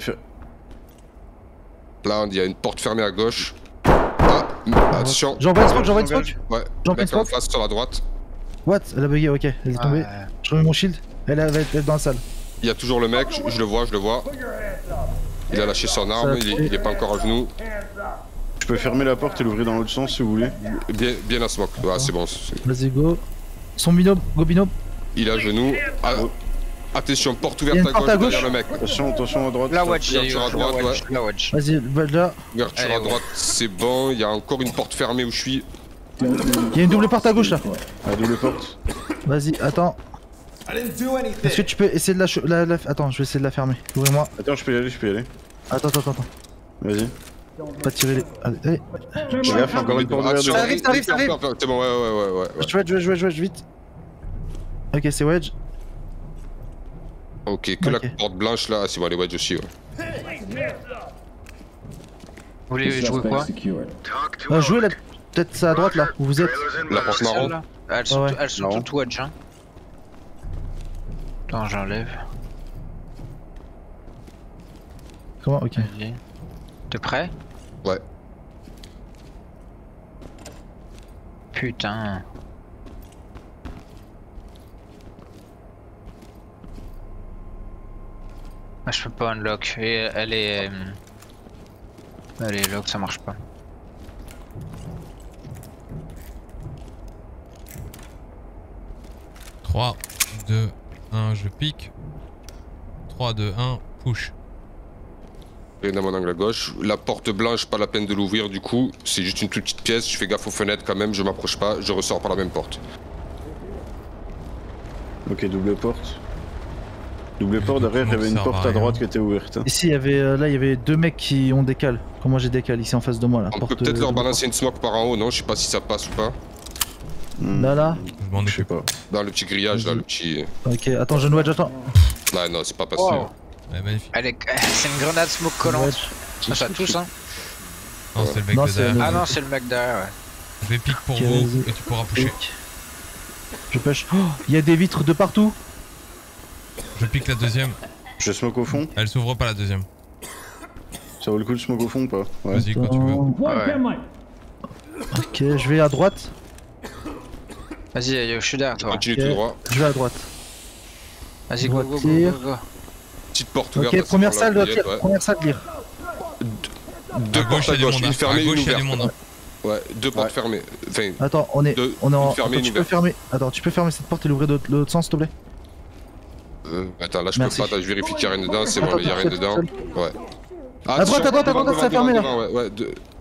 Là, il y a une porte fermée à gauche. Attention. J'envoie une smoke. Ouais. J'envoie une Mec en smoke. face sur la droite. What? Elle a bugué, ok. Elle est tombée. Ouais. Je remets mon shield. Elle va être dans la salle. Il y a toujours le mec, je le vois. Il a lâché son arme, il est pas encore à genoux. Je peux fermer la porte et l'ouvrir dans l'autre sens si vous voulez. Bien la smoke. Ah, c'est bon. Vas-y, go. Son binôme, go binôme. Il est à genoux. Attention, porte Il y a ouverte une à porte gauche à gauche. derrière le mec. Attention à droite. La wedge, Ouverture Yayo. à droite, La wedge. Vas-y, là. Ouverture Allez, à droite, c'est bon. Il y a encore une porte fermée où je suis. Il y a une double porte à gauche là. La double porte. Vas-y, attends. Est-ce que tu peux essayer de la... Attends, je vais essayer de la fermer. Ouvrez-moi. Attends, je peux y aller. Attends. Vas-y. Pas tirer les... Allez. Fais gaffe, encore une porte ouverte. Attention, Ça arrive. C'est bon, ouais. Je wedge, vite. Ok, c'est wedge. Ok, que la Ok. porte blanche là, c'est bon, les wedge aussi. Ouais. Vous voulez jouer quoi? Secured. Talk to Jouez là, Alec. peut-être ça à droite là, où vous êtes. Trailers La inbound. porte marron. Celle-là Elles sont Marron. toutes wedge, hein. Attends, j'enlève. Comment? Ok. Vas-y. T'es prêt? Ouais. Putain. Ah, je peux pas unlock. Et elle est lock, ça marche pas. « 3, 2, 1, je pique. 3, 2, 1, push. Rien à mon angle à gauche. La porte blanche, pas la peine de l'ouvrir du coup. C'est juste une toute petite pièce. Je fais gaffe aux fenêtres quand même. Je m'approche pas. Je ressors par la même porte. Ok, double porte. Double porte, derrière, il y avait une Ça sert porte à à droite rien. qui était ouverte. Ici, il y avait, là, il y avait deux mecs qui ont décalé. Comme moi j'ai décalé ici en face de moi là. On peut peut-être leur balancer une smoke par en haut, non? Je sais pas si ça passe ou pas. Là. Je m'en Je sais occupe. pas. Dans le petit grillage là, le petit. Ok, attends, je ne wedge, attends. Là, non, c'est pas passé. Wow. Ouais, magnifique. C'est une grenade smoke collante. Wedge. Ah, ça touche, hein. Non, c'est le mec Non, de c'est derrière. le- Ah non, c'est le mec derrière, ouais. Je vais pique pour Ok, vous vas-y. et tu pourras pusher. Je push. Oh, il y a des vitres de partout. Je pique la deuxième. Je smoke au fond. Elle s'ouvre pas la deuxième. Ça vaut le coup de smoke au fond ou pas? Ouais. Vas-y, quand tu veux. Ouais. Ok, je vais à droite. Vas-y, Yayo, je suis derrière toi. Continue Ok. tout droit. Je vais à droite. Vas-y, go, go, go, Droitière. go, go. Petite porte ouverte. Ok, à ce première moment-là, salle de direct, ouais. première salle de lire. Deux À portes gauche, à il y a du gauche, monde. une À fermée, une gauche, il y a du ouverte. monde. Ouais, deux portes fermées. Enfin, Attends, on est en. une fermée, Attends, une tu peux ouverte. fermer. Attends, tu peux fermer cette porte et l'ouvrir de l'autre sens, s'il te plaît. Attends, là je Merci. peux pas, attends, je vérifie qu'il y a rien dedans, c'est Attends, bon, là, il y a rien attends, dedans. attends. Ouais. À droite, à droite, à droite, ça a fermé, là. Ouais, ouais,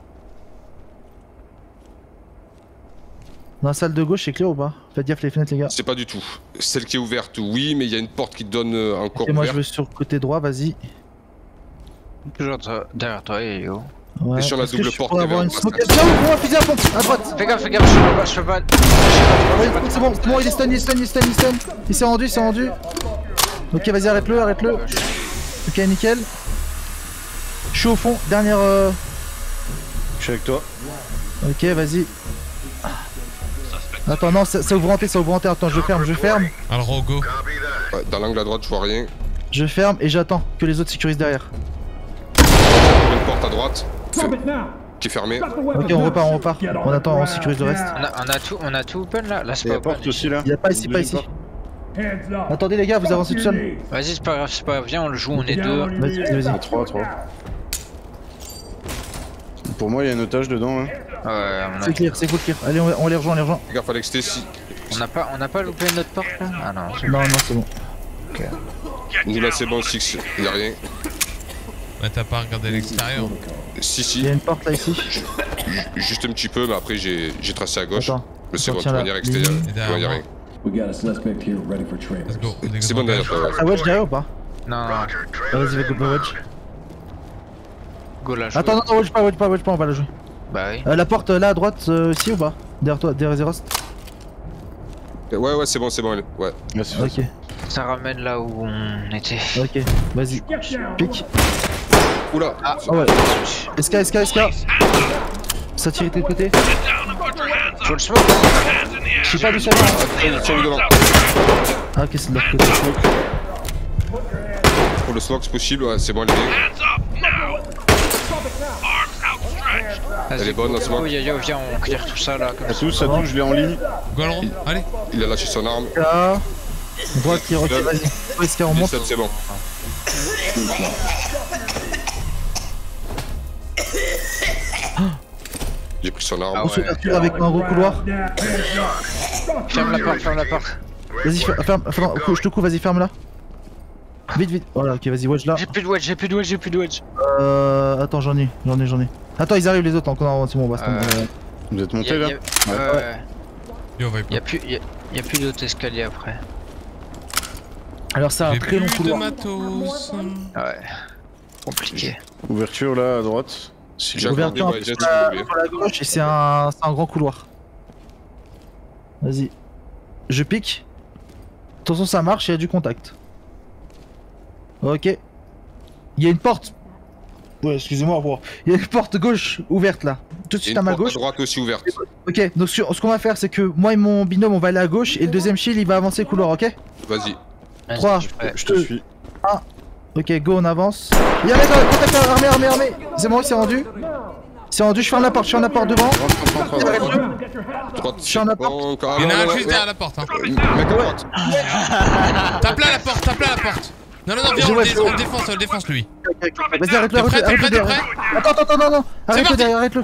Dans la salle de gauche, c'est clair ou pas? Faites gaffe les fenêtres, les gars. c'est pas du tout. Celle qui est ouverte, oui, mais il y a une porte qui donne encore Et moi, je ouverte. vais sur le côté droit, vas-y. Toujours derrière toi, yo. Ouais. Et sur la Est-ce que double je porte, pourrais il y avait avoir un une bracelet. smoke. Tiens, ouvre-moi, fusil à pompe, à droite. Fais gaffe, je peux pas. Ouais, c'est bon, il est stun, il est stun, il est stun, il est stun. Il s'est rendu, il s'est rendu. Ok, vas-y, arrête-le, arrête-le. Ok, nickel. Je suis au fond, dernière. Je suis avec toi. Ok, vas-y. Attends, non, ça ouvre en T, ça ouvre en T. Attends, je ferme. Alors, go. Copy that. Ouais, dans l'angle à droite, je vois rien. Je ferme et j'attends que les autres sécurisent derrière. Une porte à droite qui est fermée. Ok, on repart. On attend, on sécurise le reste. On a tout open là. Là, c'est Et pas la porte open. aussi là. Il y a pas ici, pas ici. Attendez les gars, vous avancez tout seul. Vas-y, c'est pas grave, viens, on le joue, on est deux. Vas-y. 3. Pour moi, il y a un otage dedans. Hein. Ouais, C'est clear, c'est full clear. Allez, on les rejoint, Fais gaffe, Alex, t'es si. on n'a pas loupé notre porte là. Ah non. Non, c'est bon. Nous là, c'est bon, Six, il y a rien. Ouais, t'as pas regardé l'extérieur. Si, Il y a une porte là ici. juste un petit peu, mais après j'ai tracé à gauche. Attends. Mais c'est bon, tu Tiens, vois, là. il y a extérieur. Et derrière Il y a moi. rien. We got a suspect here ready for trailers. Let's go. C'est bon derrière toi, ouais. Ah, wedge derrière ou pas? Non, Roger. Ah, Trailer vas-y, va wedge. go là. Attends, non, wedge pas, on va la jouer. Bah oui. La porte là à droite, ici ou pas? Derrière toi, derrière Zerost. Ouais, c'est bon, elle. Ouais. Ah, c'est Ok, Ça ramène là où on était. ok, vas-y. Pique. Oula Ah ouais. SK. Ça tire de côté. Faut le smoke. Je suis pas du sol. Tiens, lui devant. Ah, ok, c'est de l'autre côté. Pour le smoke, c'est possible, ouais, c'est bon, elle est. Elle est bonne, la smoke. Yo, viens, on clear tout ça là. Comme Ça touche, je l'ai en ligne. Go Alron, allez. Il a lâché son arme. Là. Droite, tire, ok, vas-y. Ouais, SK, on monte. 17, c'est bon. J'ai pris son arme. Ah Grosse ouais. ouverture avec un gros couloir. Ferme la porte. Vas-y, ferme. Je te coupe, vas-y, ferme-la. Vite. Voilà, ok, vas-y, wedge là. J'ai plus de wedge. Attends, j'en ai. Attends, ils arrivent les autres, encore, c'est bon, on va se Vous êtes monté là? Yo, va y Y'a plus d'autres escaliers après. Alors, c'est un J'ai très long plus de couloir. matos. Ouais. Compliqué. Ouverture là à droite. Si J'ai Ouverture accordé, ouais, j'ai sur trouvé. la gauche et c'est un grand couloir. Vas-y. Je pique. Attention, ça marche, il y a du contact. Ok. Il y a une porte. Ouais, excusez-moi. Il y a une porte gauche ouverte là. Tout de Il y suite a à une ma porte à gauche. droite aussi ouverte. Ok, donc ce qu'on va faire, c'est que moi et mon binôme, on va aller à gauche et le deuxième shield il va avancer le couloir, ok? Vas-y. 3, je te suis. Ok, go, on avance. Il y a un mec contact armé. C'est bon, il s'est rendu. Je ferme la porte devant. Droite, Je suis en appart. bon, encore. Il y en a Ah, un ouais, juste ouais. derrière la porte. Hein. Mec à droite. Tape là la porte. Non, viens, on le défonce lui. Vas-y, arrête-le T'es prêt derrière. Attends, non. Arrête-le parti. derrière, arrête-le.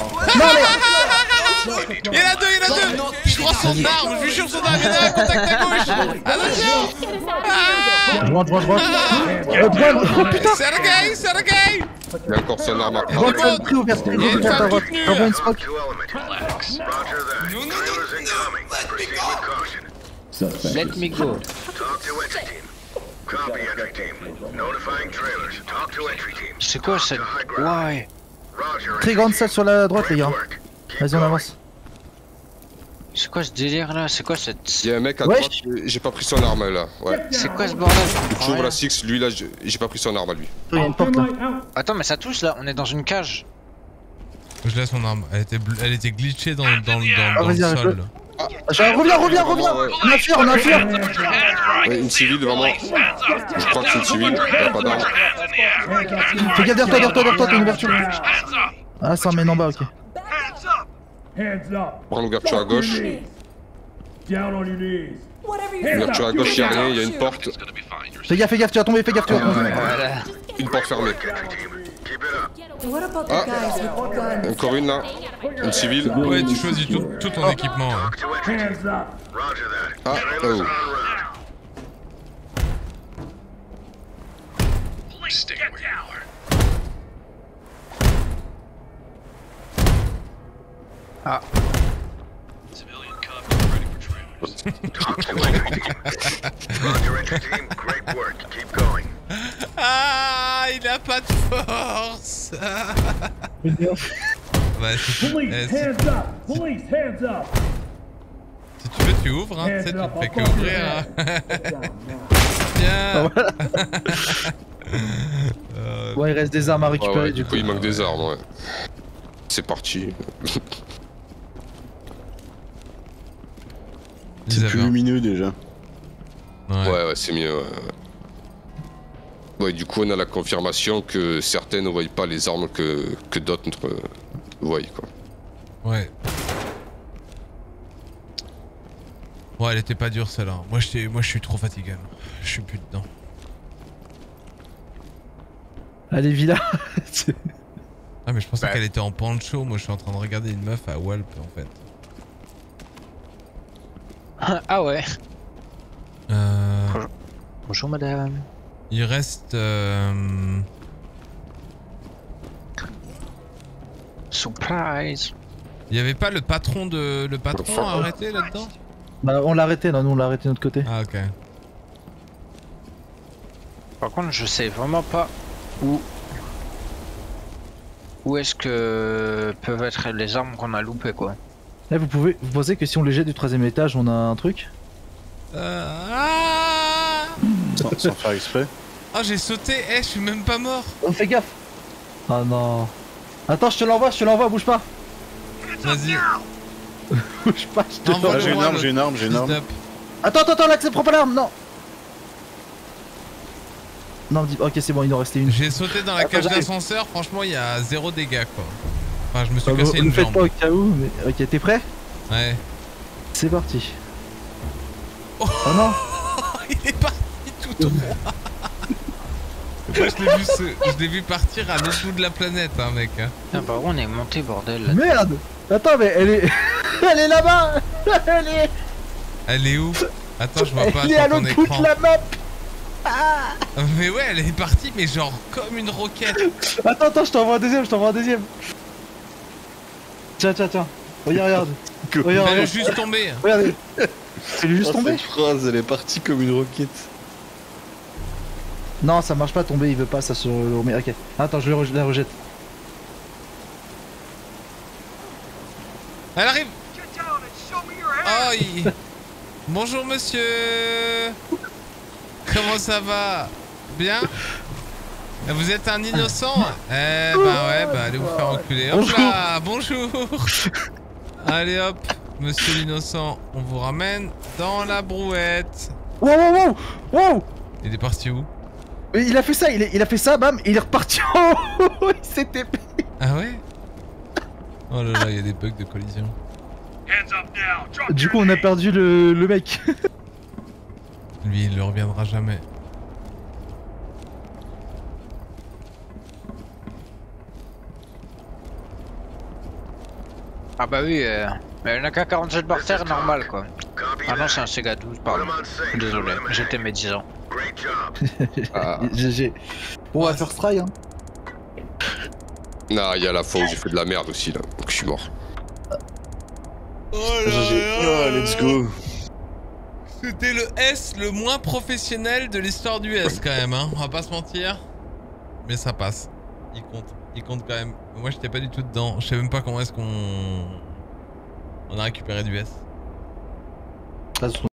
Il y en a deux. Je crois son arme, je lui jure son arme. Il y en a un contact à gauche. Attention. Droite. Oh putain. C'est le gay. Il y a encore son arme à Droite, prendre. très ouverte à droite. Relax. Envoie une smoke. 2 element. Roger that. Trailers incoming. Proceed with caution. Suspect Let me go. Talk to entry team. Copy entry team. Notifying trailers. Talk to entry team. C'est quoi cette. Ouais. Roger. Très grande salle sur la droite, les gars. Work. Keep Vas-y, on going. avance. C'est quoi ce délire là? C'est quoi cette. Il y a un mec à Ouais. droite, j'ai pas pris son arme là. Ouais. C'est quoi ce bordel? Tu ouvres la 6, lui là, j'ai pas pris son arme à lui. Il y a une porte là. Attends, mais ça touche là, on est dans une cage. Je laisse son arme. Elle était glitchée dans vas-y, le arrête-le. sol. Reviens. Ouais. On a affaire. Ouais, une civile devant moi. Je crois que c'est une civile, il y a pas d'arme. Fais gaffe derrière toi, t'as une ouverture. Ah, ça emmène en bas, ok. Prends l'ouverture à gauche. L'ouverture à gauche, il y a rien, il y a une porte. Fais gaffe, tu vas tomber, Voilà. Une porte fermée. Entry team. Keep it up. Ah, encore une là. Une civile. Ouais, tu choisis tout ton équipement. Hein. Talk to entry team. Roger that. Ah, Trailers oh. on route. Ah. Talk to entry team. Roger, entry team. Great work. Keep going. Ah, il a pas de force. Bah, si tu veux, tu ouvres, hein. Tu sais, tu te fais que ouvrir. Hein. Tiens. Bon, il reste des armes à récupérer Ouais, du coup. il manque des armes, ouais. C'est parti. C'est plus lumineux déjà. Ouais, c'est mieux. Ouais, du coup, on a la confirmation que certains ne voient pas les armes que d'autres voient, quoi. Ouais. Ouais, elle était pas dure celle-là. Moi, je suis trop fatigué. Je suis plus dedans. Allez, Villa. Ah, mais je pensais qu'elle était en pancho. Moi, je suis en train de regarder une meuf à Walp en fait. Ah ouais. Bonjour madame. Il reste. Surprise. Il y avait pas le patron à arrêter là-dedans? Bah, on l'a arrêté, là, nous on l'a arrêté de notre côté. Ah, ok. Par contre, je sais vraiment pas où est-ce que peuvent être les armes qu'on a loupées, quoi. Là, vous pensez que si on les jette du 3ème étage, on a un truc? Sans faire exprès. Ah, j'ai sauté. Je suis même pas mort. Oh, fais gaffe. Ah non. Attends, je te l'envoie, bouge pas. Vas-y. Bouge pas, je te Envoie-le l'envoie. moi, j'ai une arme. Attends, l'accès, prends pas l'arme, non. Non, ok, c'est bon, il en restait une. J'ai sauté dans la cage d'ascenseur, franchement, il y a 0 dégâts, quoi. Enfin, je me suis cassé Ne une faites jambe. pas au cas où, mais... Ok, t'es prêt? Ouais. C'est parti. Oh, non. Il est parti tout droit. Moi, je l'ai vu partir à l'autre bout de la planète, hein, mec. Hein. Ah bah on est monté, bordel. Là. Merde. Attends, mais elle est... elle est là-bas. Elle est où? Attends, je vois pas Elle est à sur ton l'autre bout écran. de la map. Mais ouais, elle est partie, mais genre comme une roquette. Attends, je t'envoie un deuxième, Tiens. Regarde. Elle est juste tombée. Regardez. Elle est juste tombée. Cette phrase, elle est partie comme une roquette. Non, ça marche pas, tomber, il veut pas, ça se remet. Ok. Attends, je la rejette. Elle arrive. Oh, bonjour monsieur. Comment ça va? Bien? Vous êtes un innocent? Eh bah ouais, bah allez vous faire enculer. Hop là, bonjour. Allez hop, monsieur l'innocent, on vous ramène dans la brouette. Wow. Il est parti où? Il a fait ça, il a fait ça, bam, et il est reparti en haut. Il s'est TP. Ah ouais? Oh là là, il y a des bugs de collision. Du coup, on a perdu le mec. Lui, il ne reviendra jamais. Ah bah oui, mais il n'y en a qu'à 47 par terre, normal quoi. Ah non, c'est un Sega 12, pardon. Désolé, j'étais médisant. GG. Bon, on va faire try, hein. Non, il y a la fois où j'ai fait de la merde aussi, là. Donc je suis mort. Oh là là, let's go. C'était le S le moins professionnel de l'histoire du S quand même, hein. On va pas se mentir. Mais ça passe. Il compte quand même. Moi j'étais pas du tout dedans. Je sais même pas comment est-ce qu'on a récupéré du S.